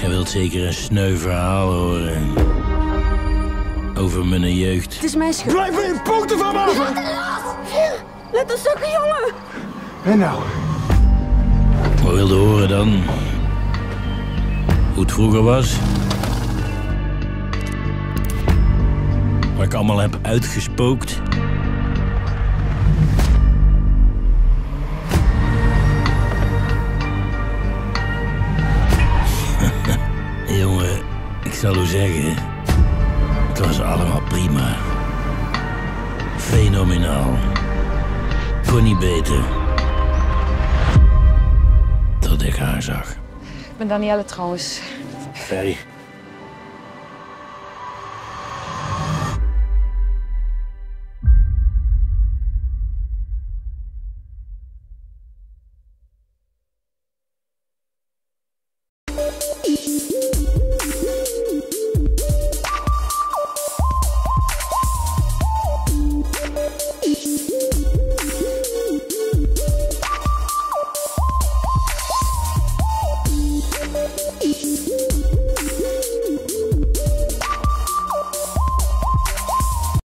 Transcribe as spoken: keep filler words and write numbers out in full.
Jij wilt zeker een sneu verhaal horen. Over mijn jeugd. Het is mijn schuld. Blijf er in poten van me! Laat het los! Let ons zakken, jongen! En nou? Wat wilde horen dan? Hoe het vroeger was? Wat ik allemaal heb uitgespookt? Jongen, ik zal u zeggen, het was allemaal prima. Fenomenaal. Kon niet beter. Tot ik haar zag. Ik ben Danielle trouwens. Ferry.